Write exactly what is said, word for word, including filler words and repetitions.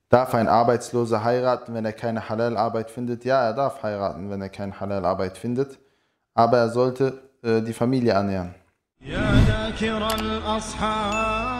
Darf ein Arbeitsloser heiraten, wenn er keine Halal-Arbeit findet? Ja, er darf heiraten, wenn er keine Halal-Arbeit findet. Aber er sollte äh, die Familie ernähren.